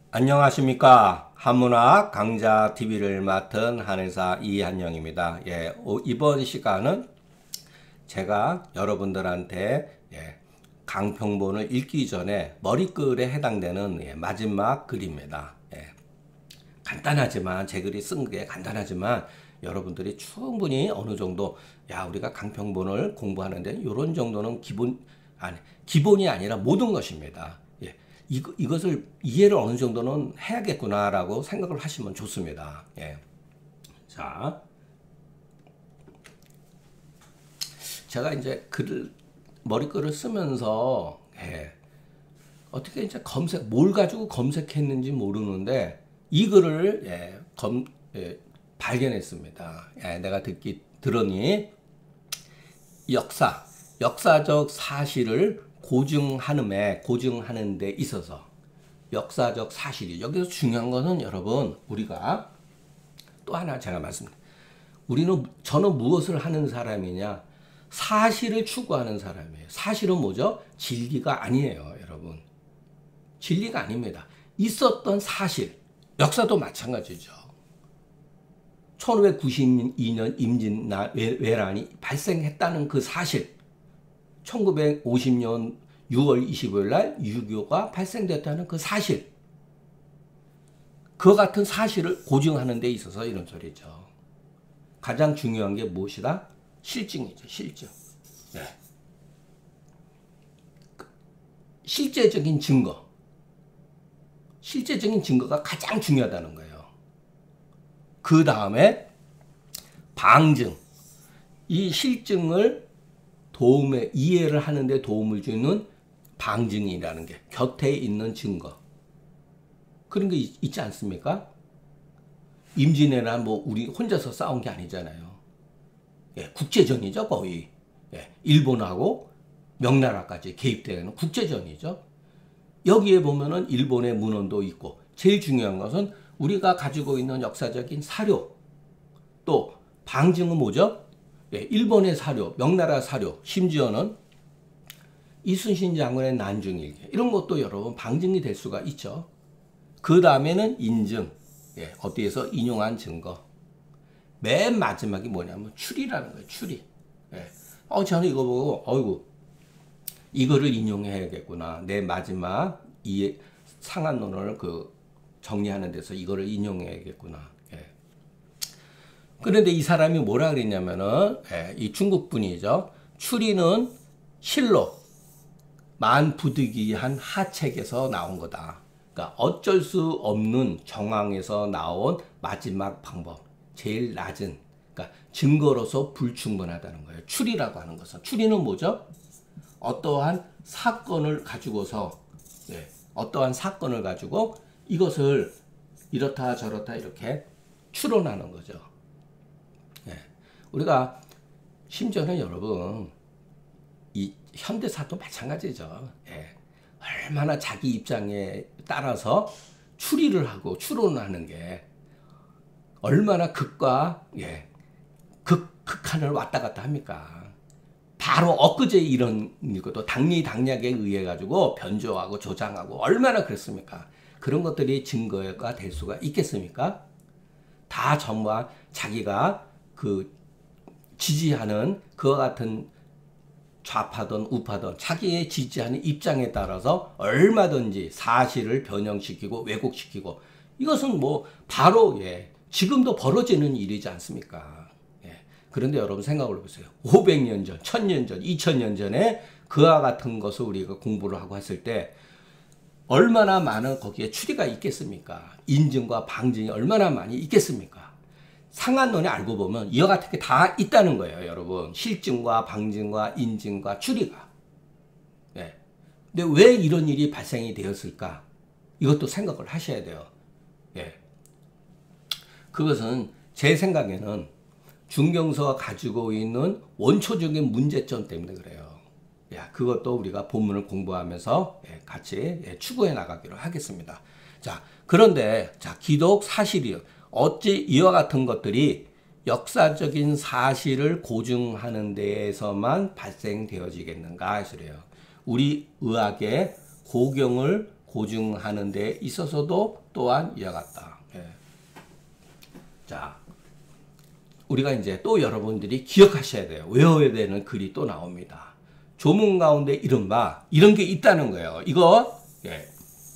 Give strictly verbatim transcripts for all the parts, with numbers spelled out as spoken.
안녕하십니까. 한문학 강좌 티비를 맡은 한의사 이한영입니다. 예, 오, 이번 시간은 제가 여러분들한테 예, 강평본을 읽기 전에 머리글에 해당되는 예, 마지막 글입니다. 예, 간단하지만 제 글이 쓴 게 간단하지만 여러분들이 충분히 어느 정도 야 우리가 강평본을 공부하는데 이런 정도는 기본 아니 기본이 아니라 모든 것입니다. 예, 이거, 이것을 이해를 어느 정도는 해야겠구나라고 생각을 하시면 좋습니다. 예. 자, 제가 이제 글을 머리글을 쓰면서 예, 어떻게 이제 검색 뭘 가지고 검색했는지 모르는데 이 글을 예, 검 예, 발견했습니다. 예, 내가 듣기 들으니 역사 역사적 사실을 고증하는데 고증하는 데 있어서 역사적 사실이 여기서 중요한 것은 여러분 우리가 또 하나 제가 말씀드립니다. 우리는 저는 무엇을 하는 사람이냐 사실을 추구하는 사람이에요. 사실은 뭐죠? 진리가 아니에요, 여러분. 진리가 아닙니다. 있었던 사실 역사도 마찬가지죠. 천오백구십이 년 임진왜란이 발생했다는 그 사실 천구백오십 년 유월 이십오일 날 유교가 발생됐다는 그 사실 그 같은 사실을 고증하는 데 있어서 이런 소리죠. 가장 중요한 게 무엇이다? 실증이죠. 실증. 네. 실제적인 증거 실제적인 증거가 가장 중요하다는 거예요. 그 다음에 방증 이 실증을 도움에 이해를 하는데 도움을 주는 방증이라는 게 곁에 있는 증거 그런 게 있, 있지 않습니까? 임진왜란 뭐 우리 혼자서 싸운 게 아니잖아요. 예, 국제전이죠 거의. 예, 일본하고 명나라까지 개입되는 국제전이죠. 여기에 보면은 일본의 문헌도 있고 제일 중요한 것은 우리가 가지고 있는 역사적인 사료 또 방증은 뭐죠? 예, 일본의 사료, 명나라 사료, 심지어는 이순신 장군의 난중일기 이런 것도 여러분 방증이 될 수가 있죠. 그 다음에는 인증, 예, 어디에서 인용한 증거. 맨 마지막이 뭐냐면 추리라는 거예요. 추리. 예. 어, 저는 이거 보고 어이구 이거를 인용해야겠구나. 내 마지막 이 상한론을 그 정리하는 데서 이거를 인용해야겠구나. 예. 그런데 이 사람이 뭐라 그랬냐면은 예, 이 중국 분이죠. 추리는 실로 만부득이한 하책에서 나온 거다. 그러니까 어쩔 수 없는 정황에서 나온 마지막 방법, 제일 낮은 그러니까 증거로서 불충분하다는 거예요. 추리라고 하는 것은 추리는 뭐죠? 어떠한 사건을 가지고서 예, 어떠한 사건을 가지고 이것을 이렇다 저렇다 이렇게 추론하는 거죠. 예. 우리가 심지어는 여러분 이 현대사도 마찬가지죠. 예. 얼마나 자기 입장에 따라서 추리를 하고 추론하는 게 얼마나 극과 예, 극, 극한을 왔다 갔다 합니까? 바로 엊그제 이런 것도 당리당략에 의해 가지고 변조하고 조장하고 얼마나 그랬습니까? 그런 것들이 증거가 될 수가 있겠습니까? 다 전부 자기가 그 지지하는 그와 같은 좌파든 우파든 자기의 지지하는 입장에 따라서 얼마든지 사실을 변형시키고 왜곡시키고 이것은 뭐 바로 예, 지금도 벌어지는 일이지 않습니까? 예. 그런데 여러분 생각을 해보세요. 오백 년 전, 천 년 전, 이천 년 전에 그와 같은 것을 우리가 공부를 하고 했을 때 얼마나 많은 거기에 추리가 있겠습니까? 인증과 방증이 얼마나 많이 있겠습니까? 상한론에 알고 보면 이와 같은 게 다 있다는 거예요, 여러분. 실증과 방증과 인증과 추리가. 예. 근데 왜 이런 일이 발생이 되었을까? 이것도 생각을 하셔야 돼요. 예. 그것은 제 생각에는 중경서가 가지고 있는 원초적인 문제점 때문에 그래요. 야, 그것도 우리가 본문을 공부하면서 예, 같이 예, 추구해 나가기로 하겠습니다. 자, 그런데 자, 기독 사실이요. 어찌 이와 같은 것들이 역사적인 사실을 고증하는 데에서만 발생되어지겠는가 하시래요. 우리 의학의 고경을 고증하는 데 있어서도 또한 이와 같다. 예. 자, 우리가 이제 또 여러분들이 기억하셔야 돼요. 외워야 되는 글이 또 나옵니다. 조문 가운데 이른바 이런 게 있다는 거예요. 이거 예.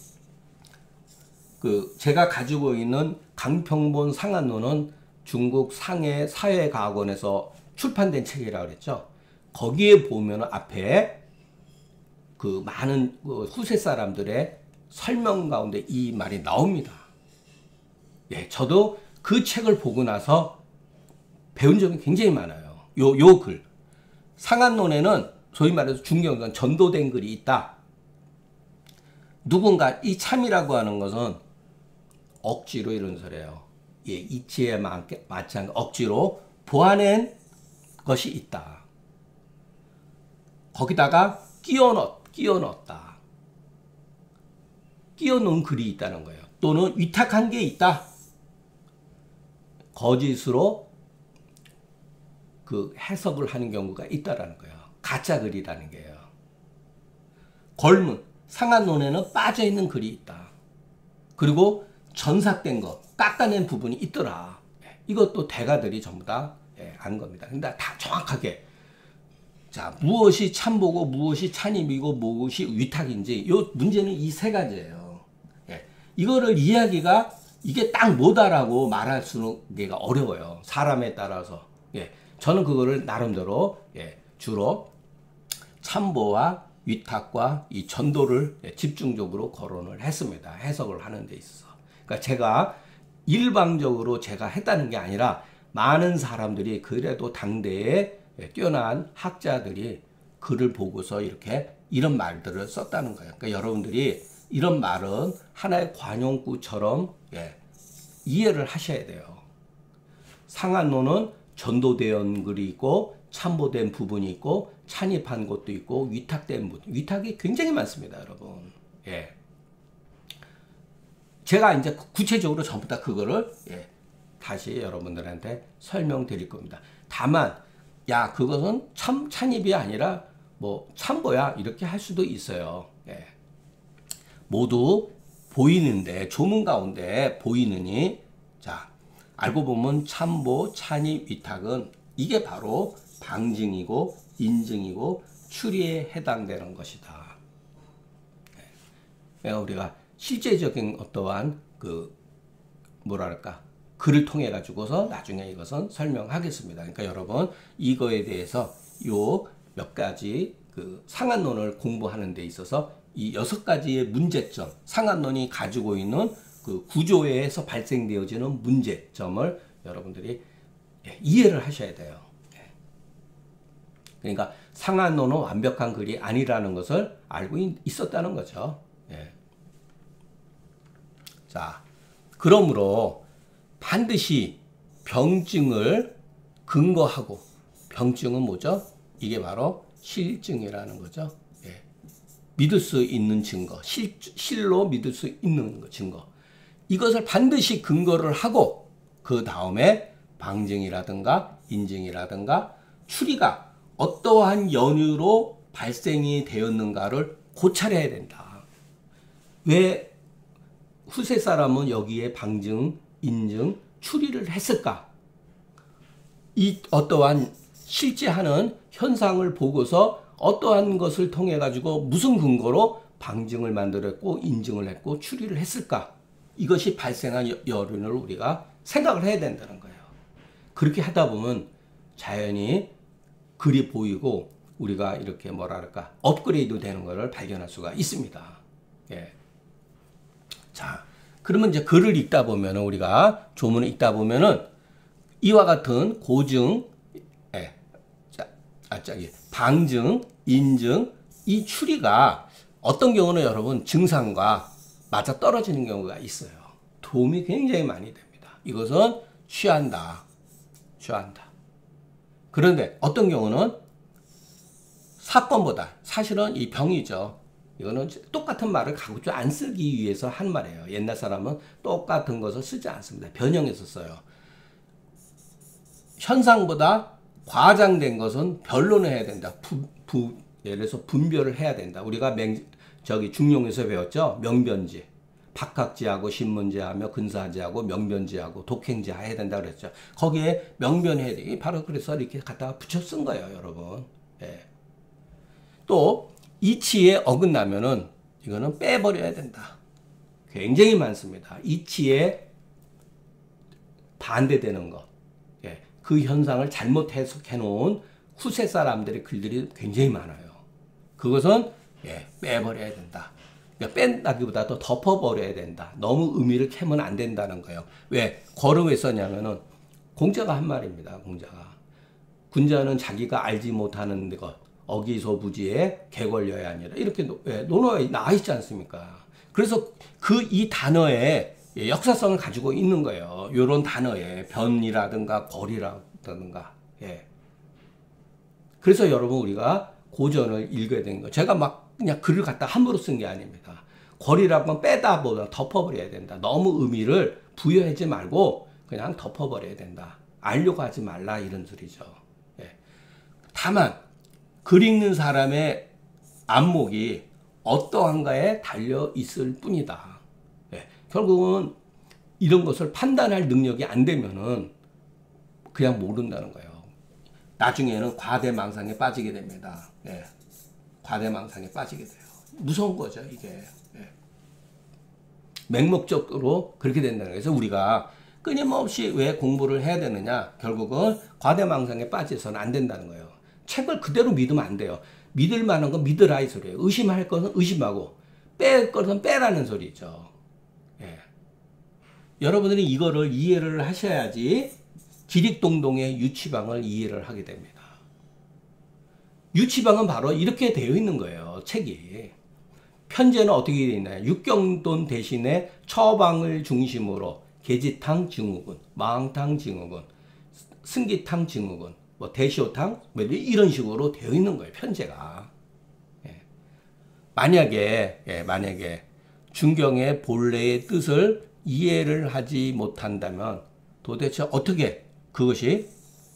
그 제가 가지고 있는 강평본 상한론은 중국 상해 사회과학원에서 출판된 책이라고 그랬죠. 거기에 보면 앞에 그 많은 그 후세 사람들의 설명 가운데 이 말이 나옵니다. 예, 저도 그 책을 보고 나서 배운 점이 굉장히 많아요. 요, 요 글. 상한론에는 소위 말해서 중경전 전도된 글이 있다. 누군가 이 참이라고 하는 것은 억지로 이런 소리예요. 예, 이치에 맞게 맞지 않게 억지로 보아낸 것이 있다. 거기다가 끼워 넣, 끼워 넣었다. 끼워 넣은 글이 있다는 거예요. 또는 위탁한 게 있다. 거짓으로 그 해석을 하는 경우가 있다라는 거예요. 가짜 글이라는 게요. 걸문, 상한론에는 빠져있는 글이 있다. 그리고 전삭된 거, 깎아낸 부분이 있더라. 이것도 대가들이 전부 다 예, 아는 겁니다. 근데 다 정확하게 자 무엇이 참보고 무엇이 찬입이고 무엇이 위탁인지 요 문제는 이 세 가지예요. 예, 이거를 이야기가 이게 딱 뭐다라고 말할 수는 게가 어려워요. 사람에 따라서. 예, 저는 그거를 나름대로 예, 주로 참보와 위탁과 이 전도를 예, 집중적으로 거론을 했습니다. 해석을 하는 데 있어서. 그러니까 제가 일방적으로 제가 했다는 게 아니라 많은 사람들이 그래도 당대에 뛰어난 학자들이 글을 보고서 이렇게 이런 말들을 썼다는 거예요. 그러니까 여러분들이 이런 말은 하나의 관용구처럼 예, 이해를 하셔야 돼요. 상한론은 전도된 글이 있고 참보된 부분이 있고 찬입한 것도 있고 위탁된 부분, 위탁이 굉장히 많습니다, 여러분. 예. 제가 이제 구체적으로 전부 다 그거를 예, 다시 여러분들한테 설명드릴 겁니다. 다만 야 그것은 참 찬입이 아니라 뭐 참보야 이렇게 할 수도 있어요. 예. 모두 보이는데 조문 가운데 보이느니 자 알고 보면 참보, 찬입, 위탁은 이게 바로 방증이고 인증이고 추리에 해당되는 것이다. 예. 우리가 실제적인 어떠한 그 뭐랄까 글을 통해 가지고서 나중에 이것은 설명하겠습니다. 그러니까 여러분 이거에 대해서 요 몇 가지 그 상한론을 공부하는 데 있어서 이 여섯 가지의 문제점, 상한론이 가지고 있는 그 구조에서 발생되어지는 문제점을 여러분들이 이해를 하셔야 돼요. 그러니까 상한론은 완벽한 글이 아니라는 것을 알고 있었다는 거죠. 예. 자, 그러므로 반드시 병증을 근거하고, 병증은 뭐죠? 이게 바로 실증이라는 거죠. 예. 믿을 수 있는 증거, 실, 실로 믿을 수 있는 증거. 이것을 반드시 근거를 하고 그 다음에 방증이라든가 인증이라든가 추리가 어떠한 연유로 발생이 되었는가를 고찰해야 된다. 왜 후세 사람은 여기에 방증, 인증, 추리를 했을까? 이 어떠한 실제하는 현상을 보고서 어떠한 것을 통해 가지고 무슨 근거로 방증을 만들었고 인증을 했고 추리를 했을까? 이것이 발생한 여론을 우리가 생각을 해야 된다는 거예요. 그렇게 하다 보면 자연히 글이 보이고 우리가 이렇게 뭐랄까 업그레이드 되는 것을 발견할 수가 있습니다. 예. 자, 그러면 이제 글을 읽다 보면 우리가 조문을 읽다 보면은 이와 같은 고증, 예, 자, 아, 저기 방증, 인증, 이 추리가 어떤 경우는 여러분 증상과 맞아 떨어지는 경우가 있어요. 도움이 굉장히 많이 됩니다. 이것은 취한다, 취한다. 그런데 어떤 경우는 사건보다 사실은 이 병이죠. 이거는 똑같은 말을 가급적 안 쓰기 위해서 한 말이에요. 옛날 사람은 똑같은 것을 쓰지 않습니다. 변형해서 써요. 현상보다 과장된 것은 변론을 해야 된다. 부, 부, 예를 들어서 분별을 해야 된다. 우리가 맹, 저기 중용에서 배웠죠? 명변지. 박학지하고 신문지하며 근사지하고 명변지하고 독행지 해야 된다 그랬죠. 거기에 명변해야 돼. 바로 그래서 이렇게 갖다가 붙여 쓴 거예요, 여러분. 예. 또 이치에 어긋나면은 이거는 빼버려야 된다. 굉장히 많습니다. 이치에 반대되는 것. 예. 그 현상을 잘못 해석해 놓은 후세 사람들의 글들이 굉장히 많아요. 그것은 예, 빼버려야 된다. 그러니까 뺀다기보다 더 덮어버려야 된다. 너무 의미를 캐면 안 된다는 거예요. 왜? 거를 왜 썼냐면은 공자가 한 말입니다. 공자가. 군자는 자기가 알지 못하는 것 어기소부지에 개걸려야 아니라 이렇게 논어에 나와 있지 않습니까? 그래서 그 이 단어에 역사성을 가지고 있는 거예요. 이런 단어에 변이라든가 거리라든가. 예. 그래서 여러분 우리가 고전을 읽어야 되는 거예요. 제가 막 그냥 글을 갖다 함부로 쓴 게 아닙니다. 거리라고 하면 빼다 보다 덮어버려야 된다. 너무 의미를 부여하지 말고 그냥 덮어버려야 된다. 알려고 하지 말라 이런 소리죠. 예. 다만 글 읽는 사람의 안목이 어떠한가에 달려 있을 뿐이다. 예. 결국은 이런 것을 판단할 능력이 안 되면은 그냥 모른다는 거예요. 나중에는 과대망상에 빠지게 됩니다. 예. 과대망상에 빠지게 돼요. 무서운 거죠, 이게. 예. 맹목적으로 그렇게 된다는 거예요. 그래서 우리가 끊임없이 왜 공부를 해야 되느냐? 결국은 과대망상에 빠져서는 안 된다는 거예요. 책을 그대로 믿으면 안 돼요. 믿을 만한 건 믿으라 이 소리예요. 의심할 것은 의심하고 뺄 것은 빼라는 소리죠. 예. 여러분들이 이거를 이해를 하셔야지 기릭동동의 유치방을 이해를 하게 됩니다. 유치방은 바로 이렇게 되어 있는 거예요. 책이. 편제는 어떻게 되어 있나요? 육경돈 대신에 처방을 중심으로 계지탕 증후군, 마항탕 증후군, 승기탕 증후군, 뭐 대시오탕 뭐 이런 식으로 되어 있는 거예요. 편제가. 예. 만약에 예, 만약에 중경의 본래의 뜻을 이해를 하지 못한다면 도대체 어떻게 그것이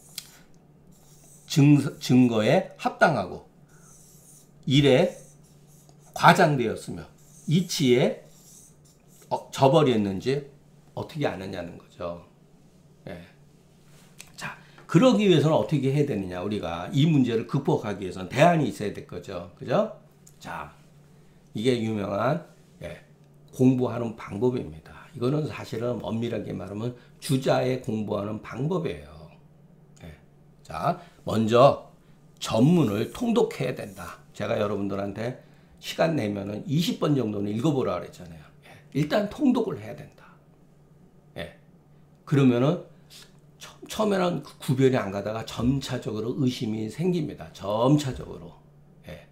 증, 증거에 합당하고 일에 과장되었으며 이치에 어, 저버렸는지 어떻게 아느냐는 거죠. 예. 자, 그러기 위해서는 어떻게 해야 되느냐? 우리가 이 문제를 극복하기 위해서는 대안이 있어야 될 거죠. 그죠? 자, 이게 유명한 예, 공부하는 방법입니다. 이거는 사실은 엄밀하게 말하면 주자의 공부하는 방법이에요. 예. 자, 먼저 전문을 통독해야 된다. 제가 여러분들한테 시간 내면은 이십 번 정도는 읽어보라 그랬잖아요. 예. 일단 통독을 해야 된다. 예. 그러면은 처, 처음에는 구별이 안 가다가 점차적으로 의심이 생깁니다. 점차적으로. 예.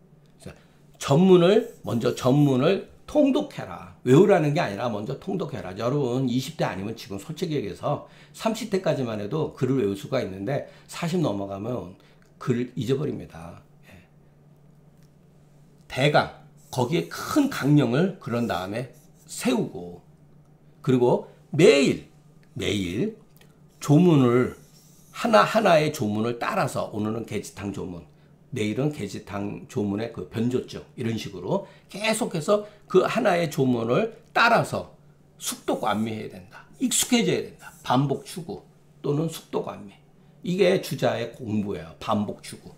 전문을 먼저 전문을 통독해라. 외우라는 게 아니라 먼저 통독해라. 여러분 이십 대 아니면 지금 솔직히 얘기해서 삼십 대까지만 해도 글을 외울 수가 있는데 사십 넘어가면 글을 잊어버립니다. 예. 대강 거기에 큰 강령을 그런 다음에 세우고 그리고 매일 매일 조문을 하나하나의 조문을 따라서 오늘은 계지탕 조문 내일은 계지탕 조문의 그 변조증 이런 식으로 계속해서 그 하나의 조문을 따라서 숙독 관미해야 된다. 익숙해져야 된다. 반복 추구 또는 숙독 관미. 이게 주자의 공부예요. 반복 추구.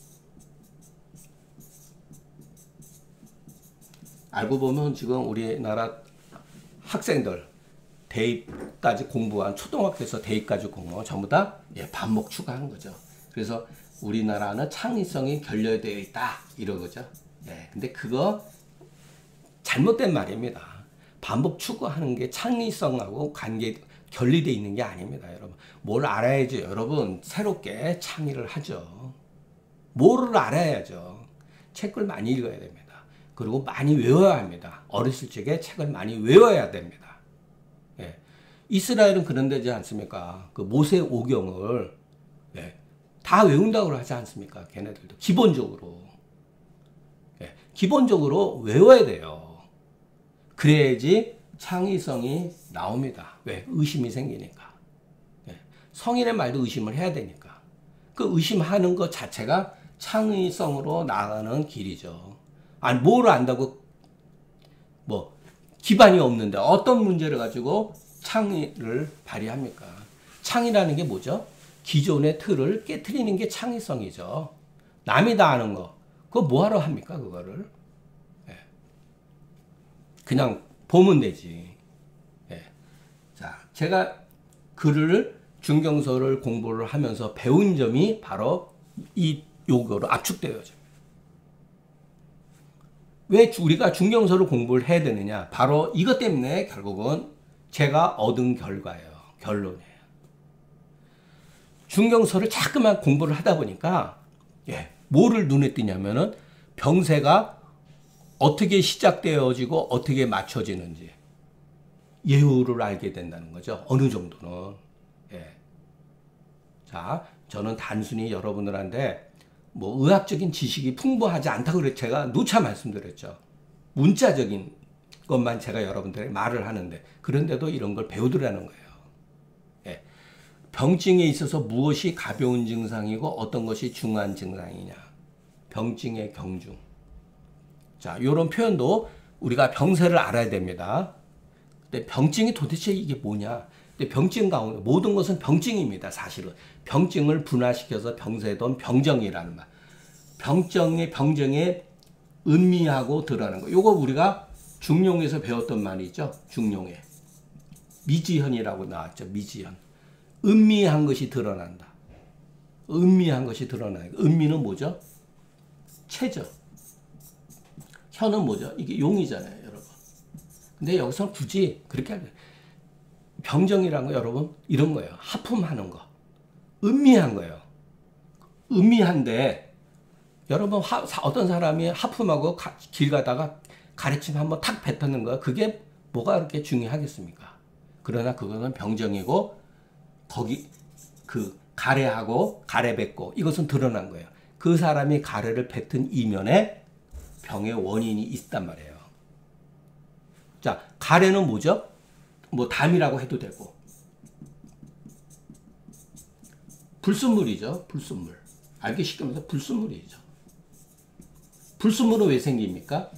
알고 보면 지금 우리나라 학생들 대입까지 공부한 초등학교에서 대입까지 공부한 전부 다 예, 반복 추구하는 거죠. 그래서 우리나라는 창의성이 결여되어 있다 이런 거죠. 예, 근데 그거 잘못된 말입니다. 반복 추구하는 게 창의성하고 관계 결리되어 있는 게 아닙니다, 여러분. 뭘 알아야죠, 여러분. 새롭게 창의를 하죠. 뭐를 알아야죠. 책을 많이 읽어야 됩니다. 그리고 많이 외워야 합니다. 어렸을 적에 책을 많이 외워야 됩니다. 예. 이스라엘은 그런 데지 않습니까? 그 모세 오경을 예. 다 외운다고 하지 않습니까? 걔네들도. 기본적으로. 예, 기본적으로 외워야 돼요. 그래야지 창의성이 나옵니다. 왜? 의심이 생기니까. 예, 성인의 말도 의심을 해야 되니까. 그 의심하는 것 자체가 창의성으로 나가는 길이죠. 아니, 뭘 안다고, 뭐, 기반이 없는데 어떤 문제를 가지고 창의를 발휘합니까? 창의라는 게 뭐죠? 기존의 틀을 깨트리는 게 창의성이죠. 남이 다 아는 거. 그거 뭐하러 합니까, 그거를? 예. 그냥 보면 되지. 예. 자, 제가 글을, 중경서를 공부를 하면서 배운 점이 바로 이 요거로 압축되어져. 왜 우리가 중경서를 공부를 해야 되느냐? 바로 이것 때문에 결국은 제가 얻은 결과예요. 결론이에요. 중경서를 자꾸만 공부를 하다 보니까, 예, 뭐를 눈에 띄냐면은 병세가 어떻게 시작되어지고 어떻게 맞춰지는지 예후를 알게 된다는 거죠. 어느 정도는. 예. 자, 저는 단순히 여러분들한테 뭐 의학적인 지식이 풍부하지 않다고 그래 제가 누차 말씀드렸죠. 문자적인 것만 제가 여러분들에게 말을 하는데, 그런데도 이런 걸 배우더라는 거예요. 예. 병증에 있어서 무엇이 가벼운 증상이고 어떤 것이 중한 증상이냐. 병증의 경중. 자, 요런 표현도 우리가 병세를 알아야 됩니다. 근데 병증이 도대체 이게 뭐냐? 근데 병증 가운데 모든 것은 병증입니다. 사실은 병증을 분화시켜서 병세든 병정이라는 말. 병정의 병정에 음미하고 드러나는 거. 요거 우리가 중용에서 배웠던 말이 있죠. 중용에 미지현이라고 나왔죠. 미지현. 음미한 것이 드러난다. 음미한 것이 드러나는 거. 음미는 뭐죠? 체죠. 현은 뭐죠? 이게 용이잖아요, 여러분. 근데 여기서 굳이 그렇게 하면 병정이라는 거 여러분 이런 거예요. 하품하는 거. 음미한 거예요. 음미한데 여러분 하, 어떤 사람이 하품하고 가, 길 가다가 가래침 한번 탁 뱉는 거 그게 뭐가 그렇게 중요하겠습니까? 그러나 그거는 병정이고 거기 그 가래하고 가래 뱉고 이것은 드러난 거예요. 그 사람이 가래를 뱉은 이면에 병의 원인이 있단 말이에요. 자, 가래는 뭐죠? 뭐 담이라고 해도 되고 불순물이죠. 불순물. 알기 쉽게 말해서 불순물이죠. 불순물은 왜 생깁니까?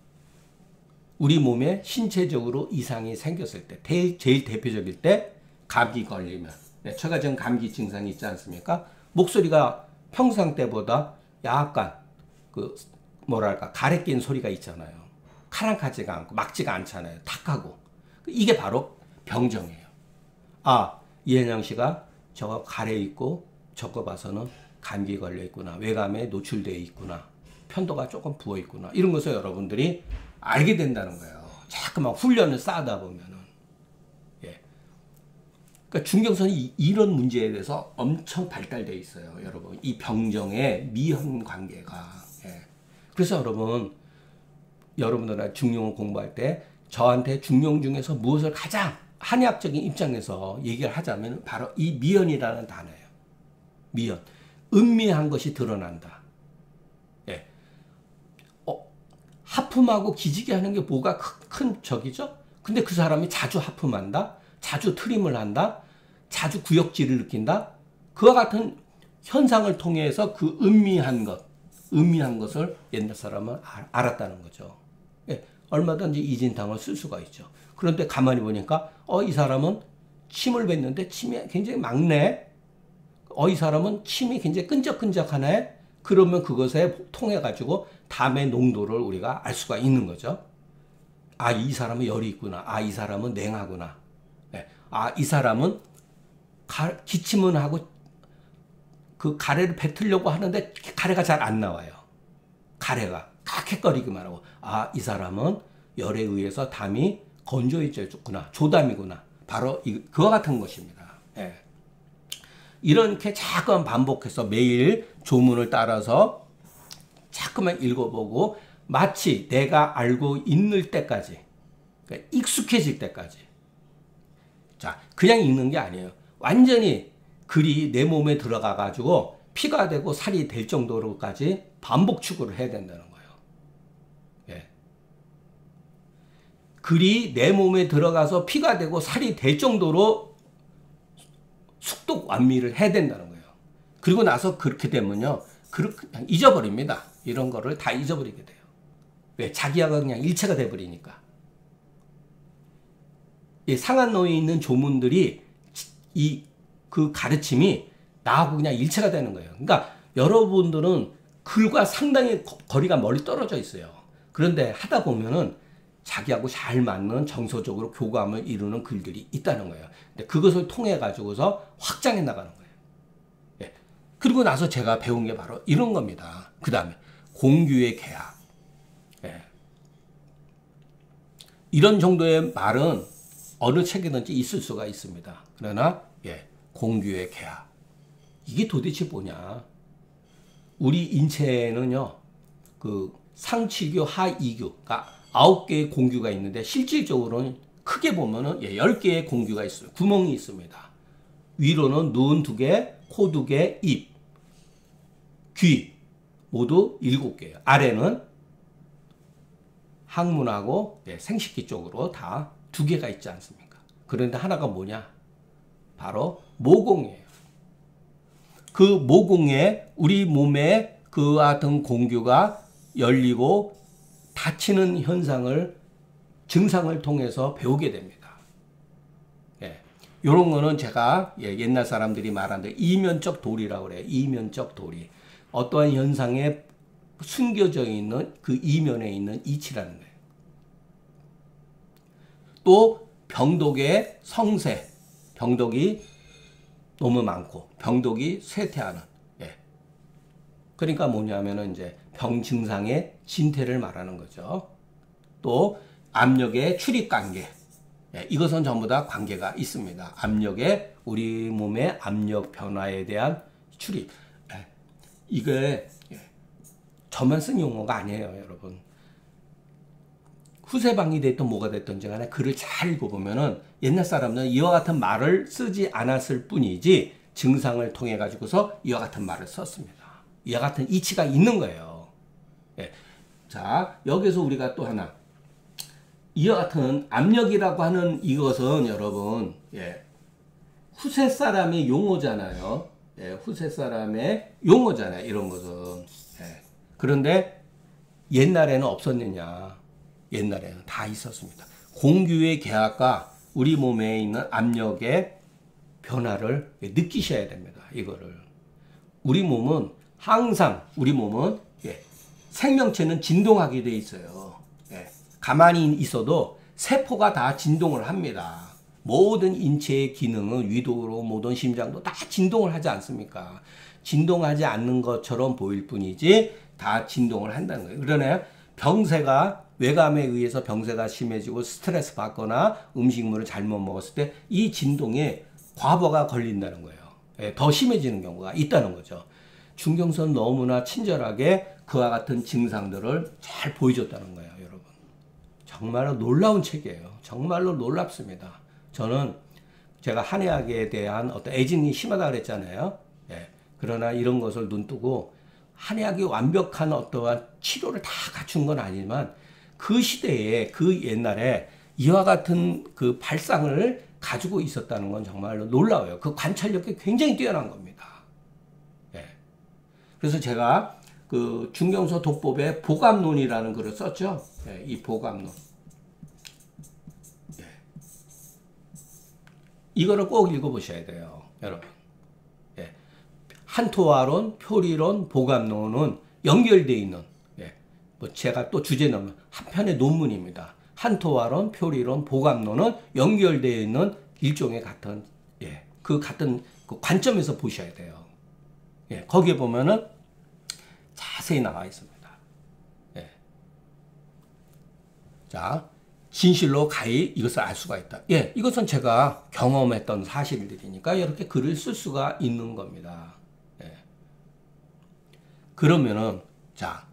우리 몸에 신체적으로 이상이 생겼을 때, 제일, 제일 대표적일 때 감기 걸리면, 네, 처가전 감기 증상이 있지 않습니까? 목소리가 평상 때보다 약간 그 뭐랄까 가래 낀 소리가 있잖아요. 카랑카지가 않고 막지가 않잖아요. 탁하고. 이게 바로 병정이에요. 아, 이은영 씨가 저거 가래 있고 저거 봐서는 감기 걸려 있구나. 외감에 노출되어 있구나. 편도가 조금 부어 있구나. 이런 것을 여러분들이 알게 된다는 거예요. 자꾸만 훈련을 쌓다 보면은. 예. 그러니까 중경선이 이런 문제에 대해서 엄청 발달되어 있어요. 여러분. 이 병정의 미현 관계가. 예. 그래서 여러분, 여러분들 중용을 공부할 때 저한테 중용 중에서 무엇을 가장 한의학적인 입장에서 얘기를 하자면 바로 이 미연이라는 단어예요. 미연. 음미한 것이 드러난다. 예. 어, 하품하고 기지개 하는 게 뭐가 큰, 큰 적이죠? 근데 그 사람이 자주 하품한다? 자주 트림을 한다? 자주 구역질을 느낀다? 그와 같은 현상을 통해서 그 음미한 것, 음미한 것을 옛날 사람은 알았다는 거죠. 예. 얼마든지 이진탕을 쓸 수가 있죠. 그런데 가만히 보니까 어, 이 사람은 침을 뱉는데 침이 굉장히 막네. 어, 이 사람은 침이 굉장히 끈적끈적하네. 그러면 그것에 통해 가지고 담의 농도를 우리가 알 수가 있는 거죠. 아, 이 사람은 열이 있구나. 아, 이 사람은 냉하구나. 네. 아, 이 사람은 가, 기침은 하고 그 가래를 뱉으려고 하는데 가래가 잘 안 나와요. 가래가 칵칵거리기만 하고 아, 이 사람은 열에 의해서 담이 건조해졌구나. 조담이구나. 바로 이, 그와 같은 것입니다. 예. 이렇게 자꾸만 반복해서 매일 조문을 따라서 자꾸만 읽어보고 마치 내가 알고 있는 때까지, 그러니까 익숙해질 때까지. 자, 그냥 읽는 게 아니에요. 완전히 글이 내 몸에 들어가 가지고 피가 되고 살이 될 정도로까지 반복 추구를 해야 된다는 거예요. 예. 글이 내 몸에 들어가서 피가 되고 살이 될 정도로 숙독 완미를 해야 된다는 거예요. 그리고 나서 그렇게 되면요, 그렇게 잊어버립니다. 이런 거를 다 잊어버리게 돼요. 왜? 자기하고 그냥 일체가 돼버리니까. 예, 상한노에 있는 조문들이 이 그 가르침이 나하고 그냥 일체가 되는 거예요. 그러니까 여러분들은 글과 상당히 거, 거리가 멀리 떨어져 있어요. 그런데 하다 보면은 자기하고 잘 맞는 정서적으로 교감을 이루는 글들이 있다는 거예요. 근데 그것을 통해 가지고서 확장해 나가는 거예요. 예. 그리고 나서 제가 배운 게 바로 이런 겁니다. 그 다음에 공규의 계약. 예. 이런 정도의 말은 어느 책에든지 있을 수가 있습니다. 그러나 예, 공규의 계약. 이게 도대체 뭐냐? 우리 인체에는요, 그 상칠규, 하이규, 그러니까 아홉 개의 공규가 있는데 실질적으로는 크게 보면은 예, 열 개의 공규가 있어요. 구멍이 있습니다. 위로는 눈 두 개, 코 두 개, 입, 귀 모두 일곱 개예요. 아래는 항문하고 예, 생식기 쪽으로 다 두 개가 있지 않습니까? 그런데 하나가 뭐냐? 바로 모공이에요. 그 모공에 우리 몸에 그와 같은 공규가 열리고 닫히는 현상을 증상을 통해서 배우게 됩니다. 예, 이런 거는 제가 예, 옛날 사람들이 말하는 이면적 도리라고 그래요. 이면적 도리. 어떠한 현상에 숨겨져 있는 그 이면에 있는 이치라는 거예요. 또 병독의 성세, 병독이 너무 많고 병독이 쇠퇴하는. 예. 그러니까 뭐냐면은 이제 병 증상의 진퇴를 말하는 거죠. 또 압력의 출입 관계. 예. 이것은 전부 다 관계가 있습니다. 압력의 우리 몸의 압력 변화에 대한 출입. 예. 이게 예. 저만 쓴 용어가 아니에요, 여러분. 후세방이 됐든 뭐가 됐든지 간에 글을 잘 읽어보면은 옛날 사람들은 이와 같은 말을 쓰지 않았을 뿐이지 증상을 통해 가지고서 이와 같은 말을 썼습니다. 이와 같은 이치가 있는 거예요. 예. 자, 여기서 우리가 또 하나 이와 같은 압력이라고 하는 이것은 여러분 예. 후세 사람의 용어잖아요. 예. 후세 사람의 용어잖아요. 이런 것은. 예. 그런데 옛날에는 없었느냐? 옛날에는 다 있었습니다. 공규의 계약과 우리 몸에 있는 압력의 변화를 느끼셔야 됩니다. 이거를. 우리 몸은 항상 우리 몸은 예, 생명체는 진동하게 돼 있어요. 예, 가만히 있어도 세포가 다 진동을 합니다. 모든 인체의 기능은 위도로 모든 심장도 다 진동을 하지 않습니까? 진동하지 않는 것처럼 보일 뿐이지 다 진동을 한다는 거예요. 그러나 병세가 외감에 의해서 병세가 심해지고 스트레스 받거나 음식물을 잘못 먹었을 때 이 진동에 과부하가 걸린다는 거예요. 예, 더 심해지는 경우가 있다는 거죠. 중경선 너무나 친절하게 그와 같은 증상들을 잘 보여줬다는 거예요, 여러분. 정말로 놀라운 책이에요. 정말로 놀랍습니다. 저는 제가 한의학에 대한 어떤 애증이 심하다 그랬잖아요. 예, 그러나 이런 것을 눈뜨고 한의학이 완벽한 어떠한 치료를 다 갖춘 건 아니지만 그 시대에 그 옛날에 이와 같은 그 발상을 가지고 있었다는 건 정말로 놀라워요. 그 관찰력이 굉장히 뛰어난 겁니다. 예. 그래서 제가 그 중경서 독법에 보감론이라는 글을 썼죠. 예, 이 보감론. 예. 이거를 꼭 읽어보셔야 돼요, 여러분. 예. 한토화론, 표리론, 보감론은 연결되어 있는 예. 뭐 제가 또 주제 넣으면 한 편의 논문입니다. 한토화론, 표리론, 보감론은 연결되어 있는 일종의 같은 예, 그 같은 그 관점에서 보셔야 돼요. 예, 거기에 보면은 자세히 나와 있습니다. 예. 자, 진실로 가히 이것을 알 수가 있다. 예, 이것은 제가 경험했던 사실들이니까 이렇게 글을 쓸 수가 있는 겁니다. 예. 그러면은 자.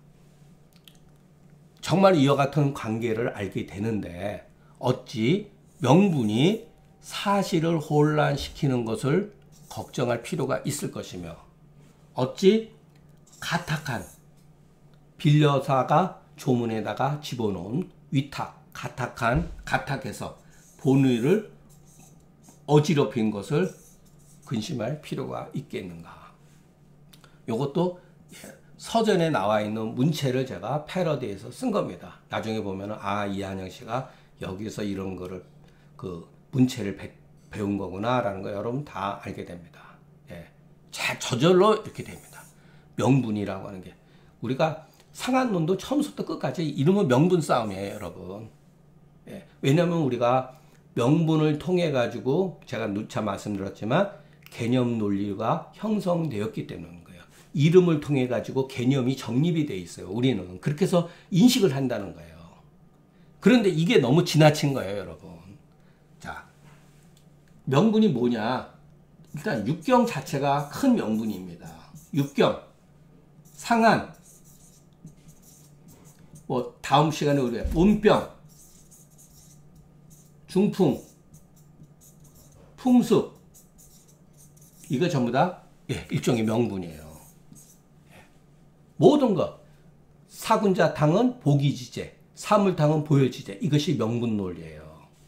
정말 이와 같은 관계를 알게 되는데 어찌 명분이 사실을 혼란시키는 것을 걱정할 필요가 있을 것이며 어찌 가탁한 빌려사가 조문에다가 집어넣은 위탁, 가탁한 가탁해서 본의를 어지럽힌 것을 근심할 필요가 있겠는가. 이것도 서전에 나와 있는 문체를 제가 패러디해서 쓴 겁니다. 나중에 보면은 아, 이한영 씨가 여기서 이런 거를 그 문체를 배, 배운 거구나라는 거 여러분 다 알게 됩니다. 예. 자, 저절로 이렇게 됩니다. 명분이라고 하는 게 우리가 상한론도 처음부터 끝까지 이름은 명분 싸움이에요, 여러분. 예. 왜냐하면 우리가 명분을 통해 가지고 제가 누차 말씀드렸지만 개념 논리가 형성되었기 때문인 거예요. 이름을 통해 가지고 개념이 정립이 돼 있어요. 우리는 그렇게 해서 인식을 한다는 거예요. 그런데 이게 너무 지나친 거예요, 여러분. 자, 명분이 뭐냐? 일단 육경 자체가 큰 명분입니다. 육경, 상한, 뭐 다음 시간에 우리가 본병, 중풍, 풍습, 이거 전부 다 예, 일종의 명분이에요. 예. 모든 것, 사군자탕은 보기지제, 사물탕은 보여지제, 이것이 명분 논리예요.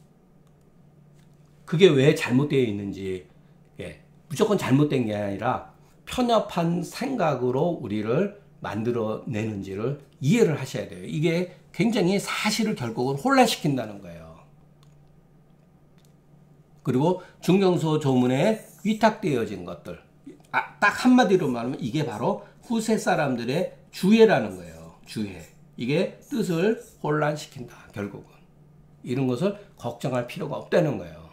그게 왜 잘못되어 있는지, 예, 무조건 잘못된 게 아니라 편협한 생각으로 우리를 만들어내는지를 이해를 하셔야 돼요. 이게 굉장히 사실을 결국은 혼란시킨다는 거예요. 그리고 중경소 조문에 위탁되어진 것들, 아, 딱 한마디로 말하면 이게 바로 후세 사람들의 주해라는 거예요. 주해. 이게 뜻을 혼란시킨다. 결국은 이런 것을 걱정할 필요가 없다는 거예요.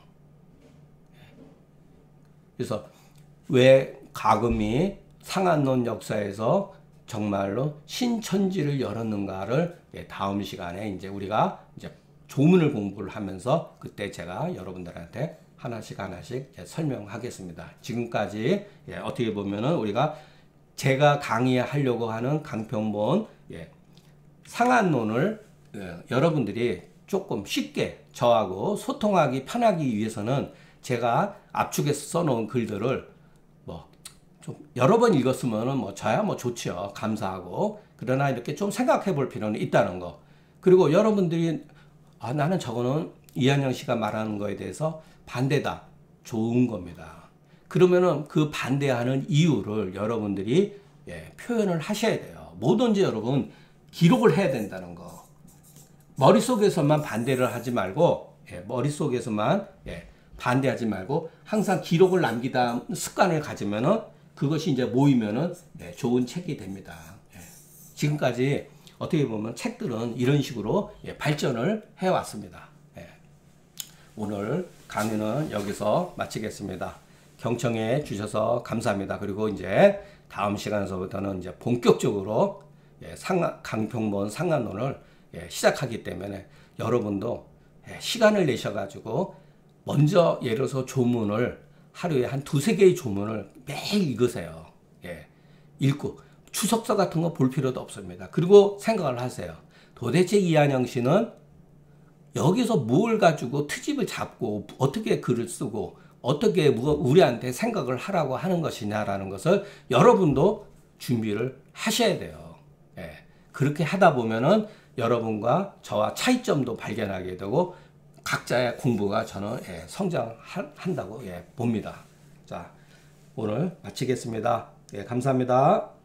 그래서 왜 가금이 상한론 역사에서 정말로 신천지를 열었는가를 다음 시간에 이제 우리가 이제 조문을 공부를 하면서 그때 제가 여러분들한테 하나씩 하나씩 설명하겠습니다. 지금까지 어떻게 보면은 우리가 제가 강의하려고 하는 강평본 상한론을 여러분들이 조금 쉽게 저하고 소통하기 편하기 위해서는 제가 압축해서 써놓은 글들을 뭐 좀 여러 번 읽었으면은 뭐 저야 뭐 좋죠. 감사하고. 그러나 이렇게 좀 생각해 볼 필요는 있다는 거. 그리고 여러분들이 아, 나는 저거는 이한영 씨가 말하는 거에 대해서 반대다. 좋은 겁니다. 그러면은 그 반대하는 이유를 여러분들이 예, 표현을 하셔야 돼요. 뭐든지 여러분 기록을 해야 된다는 거. 머릿속에서만 반대를 하지 말고 예, 머릿속에서만 예, 반대하지 말고 항상 기록을 남기다 습관을 가지면은 그것이 이제 모이면은 예, 좋은 책이 됩니다. 예. 지금까지 어떻게 보면 책들은 이런 식으로 예, 발전을 해왔습니다. 예. 오늘 강의는 여기서 마치겠습니다. 경청해 주셔서 감사합니다. 그리고 이제 다음 시간에서부터는 이제 본격적으로 예, 상하, 강평본 상한론을 예, 시작하기 때문에 여러분도 예, 시간을 내셔가지고 먼저 예를 들어서 조문을 하루에 한 두세 개의 조문을 매일 읽으세요. 예, 읽고 추석서 같은 거 볼 필요도 없습니다. 그리고 생각을 하세요. 도대체 이한영 씨는 여기서 뭘 가지고 트집을 잡고 어떻게 글을 쓰고 어떻게 우리한테 생각을 하라고 하는 것이냐라는 것을 여러분도 준비를 하셔야 돼요. 예, 그렇게 하다 보면은 여러분과 저와 차이점도 발견하게 되고 각자의 공부가 저는 예, 성장한다고 예, 봅니다. 자, 오늘 마치겠습니다. 예, 감사합니다.